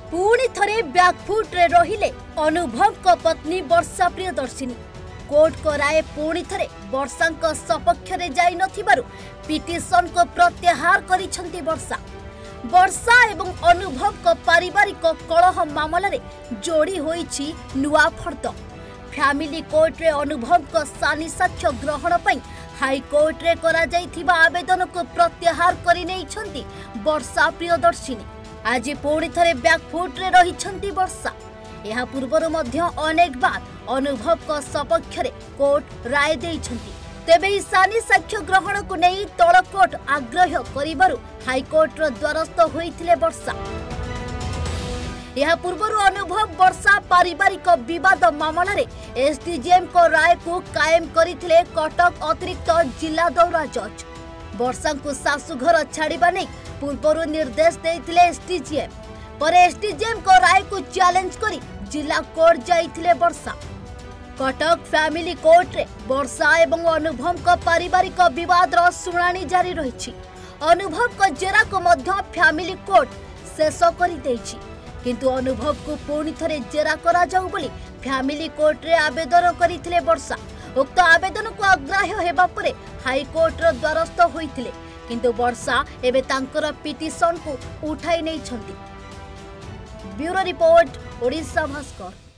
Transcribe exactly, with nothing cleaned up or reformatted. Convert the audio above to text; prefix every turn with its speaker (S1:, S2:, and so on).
S1: पुणी थरे बैकफुट रे रहिले अनुभव को पत्नी वर्षा प्रियदर्शिनी। कोर्ट को राय पुणी थरे वर्षा सपक्ष रे जाई नथिबारु पिटिशन को प्रत्याहार करिसंती वर्षा। वर्षा एवं अनुभव को पारिवारिक कलह मामला रे जोड़ी होईछि नुआ फर्द। फैमिली कोर्ट रे अनुभव को सानी साक्ष्य ग्रहण पई हाई कोर्ट रे करा जाइथिबा आवेदन को प्रत्याहार करि नैछंती वर्षा प्रियदर्शिनी। आज पुणी थरे बैकफुट रे रहिछंती वर्षा। यह पूर्वर मध्य अनेक बार अनुभव को सपक्ष रे कोर्ट राय देइछंती। तेबे सानी साक्ष्य ग्रहण को नहीं तल कोर्ट आग्रह करिबारु हाईकोर्ट रो द्वारस्थ होइथिले वर्षा। यह पूर्वर अनुभव वर्षा पारिवारिक विवाद मामला रे एसडीजेएम को राय को कायम करिथिले कटक अतिरिक्त जिला दौरा जज। वर्षा को सासुघर छाड़िबा नै पूर्वर निर्देश देइथिले एसडीजेएम। पर एसडीजेएम को राय को चैलेंज करी जिला कोर्ट जाइथिले वर्षा। कटक फैमिली कोर्ट रे वर्षा एवं अनुभव को पारिवारिक विवाद रो सुनानी जारी रही। अनुभव को जेरा को मध्य फैमिली कोर्ट शेष करि दैछि, किंतु अनुभव को पुणी थरे जेरा करा जाऊ बोली फैमिली कोर्ट रे आवेदन करिथिले वर्षा। उक्त आवेदन को अग्राह्य हेबा परे हाईकोर्ट रो द्वारस्थ होइथिले, किंतु वर्षा एबे तांकर पिटिशन को उठाई नै छंती। Bureau report Odisha Bhaskar.